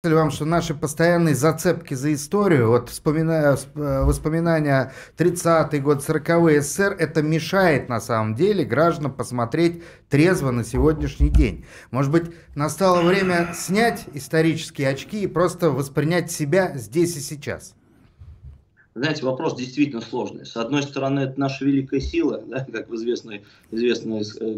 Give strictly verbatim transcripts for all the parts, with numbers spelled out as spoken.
Вам, что наши постоянные зацепки за историю, вот вспоминая воспоминания тридцатый год, сороковые СССР, это мешает на самом деле гражданам посмотреть трезво на сегодняшний день. Может быть, настало время снять исторические очки и просто воспринять себя здесь и сейчас? Знаете, вопрос действительно сложный. С одной стороны, это наша великая сила, да, как в известной, известной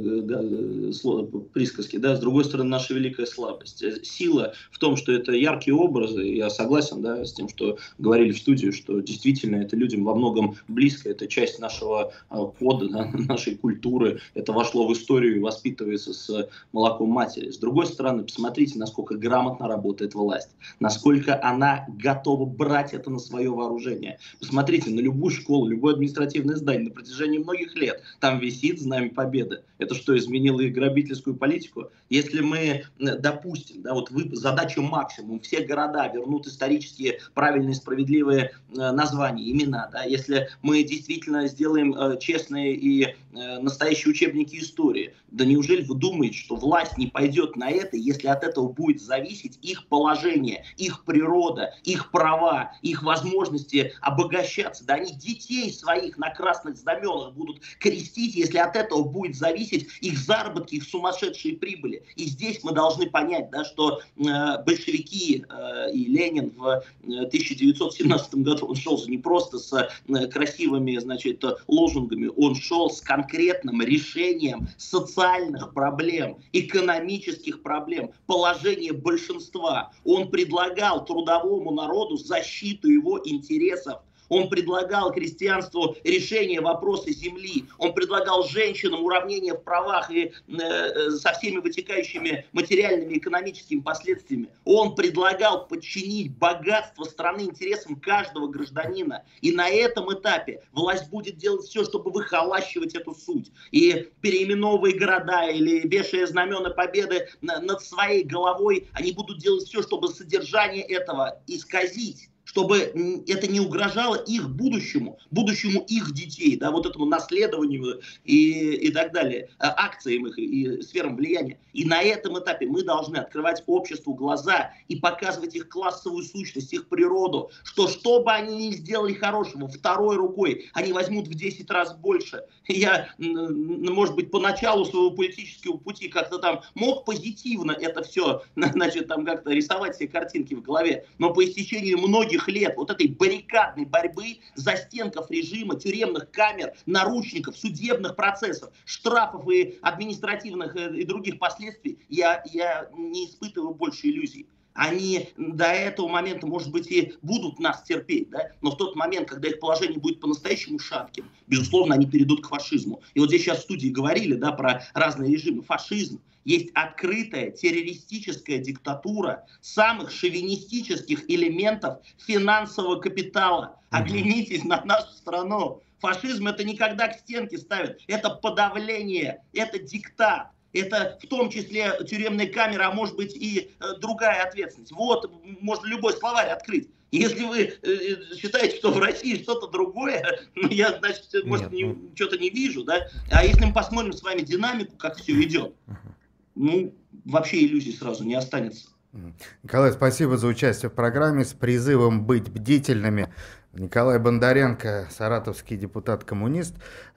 э, э, присказке, да, с другой стороны, наша великая слабость. Сила в том, что это яркие образы, я согласен, да, с тем, что говорили в студии, что действительно это людям во многом близко, это часть нашего э, кода, да, нашей культуры, это вошло в историю и воспитывается с молоком матери. С другой стороны, посмотрите, насколько грамотно работает власть, насколько она готова брать это на свое вооружение. Посмотрите на любую школу, любое административное здание на протяжении многих лет. Там висит Знамя Победы. Это что, изменило их грабительскую политику? Если мы допустим, да, вот вы, задача максимум, все города вернут исторические правильные, справедливые э, названия, имена. Да, если мы действительно сделаем э, честные и э, настоящие учебники истории, да неужели вы думаете, что власть не пойдет на это, если от этого будет зависеть их положение, их природа, их права, их возможности обогащаться, да, они детей своих на красных знаменах будут крестить, если от этого будет зависеть их заработки, их сумасшедшие прибыли. И здесь мы должны понять, да, что э, большевики э, и Ленин в тысяча девятьсот семнадцатом году, он шел не просто с э, красивыми, значит, лозунгами, он шел с конкретным решением социальных проблем, экономических проблем, положения большинства. Он предлагал трудовому народу защиту его интересов. Он предлагал крестьянству решение вопроса земли. Он предлагал женщинам уравнение в правах и э, со всеми вытекающими материальными и экономическими последствиями. Он предлагал подчинить богатство страны интересам каждого гражданина. И на этом этапе власть будет делать все, чтобы выхолащивать эту суть. И переименовывая города или вешая знамена победы над своей головой, они будут делать все, чтобы содержание этого исказить, чтобы это не угрожало их будущему, будущему их детей, да, вот этому наследованию и, и так далее, акциям их и сферам влияния. И на этом этапе мы должны открывать обществу глаза и показывать их классовую сущность, их природу, что что бы они ни сделали хорошего, второй рукой они возьмут в десять раз больше. Я, может быть, по началу своего политического пути как-то там мог позитивно это все, значит, там как-то рисовать себе картинки в голове, но по истечению многих лет вот этой баррикадной борьбы, застенков режима, тюремных камер, наручников, судебных процессов, штрафов и административных и других последствий, я, я не испытываю больше иллюзий. Они до этого момента, может быть, и будут нас терпеть, да? Но в тот момент, когда их положение будет по-настоящему шатким, безусловно, они перейдут к фашизму. И вот здесь сейчас в студии говорили, да, про разные режимы. Фашизм есть открытая террористическая диктатура самых шовинистических элементов финансового капитала. Оглянитесь на нашу страну. Фашизм это не когда к стенке ставят, это подавление, это диктат. Это в том числе тюремная камера, а может быть и э, другая ответственность. Вот, можно любой словарь открыть. Если вы э, считаете, что в России что-то другое, ну я, значит, может, не, ну... что-то не вижу, да? А если мы посмотрим с вами динамику, как все идет, ну, вообще иллюзий сразу не останется. Николай, спасибо за участие в программе с призывом быть бдительными. Николай Бондаренко, саратовский депутат-коммунист.